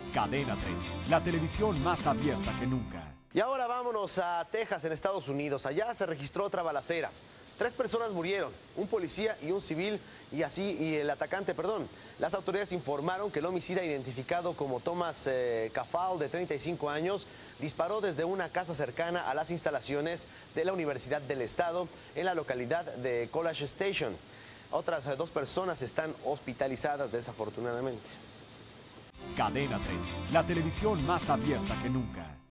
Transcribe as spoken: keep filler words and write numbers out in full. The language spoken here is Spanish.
Cadena treinta, la televisión más abierta que nunca. Y ahora vámonos a Texas, en Estados Unidos. Allá se registró otra balacera. Tres personas murieron, un policía y un civil, y así, y el atacante, perdón. Las autoridades informaron que el homicida, identificado como Thomas eh, Caffal, de treinta y cinco años, disparó desde una casa cercana a las instalaciones de la Universidad del Estado en la localidad de College Station. Otras eh, dos personas están hospitalizadas desafortunadamente. Cadena treinta, la televisión más abierta que nunca.